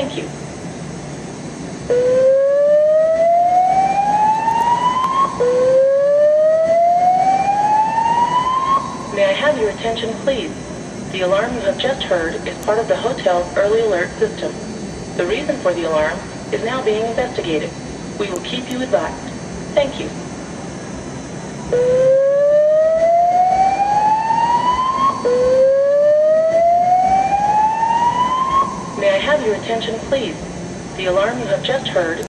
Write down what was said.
Thank you. May I have your attention, please? The alarm you have just heard is part of the hotel's early alert system. The reason for the alarm is now being investigated. We will keep you advised. Thank you. May I have your attention, please? The alarm you have just heard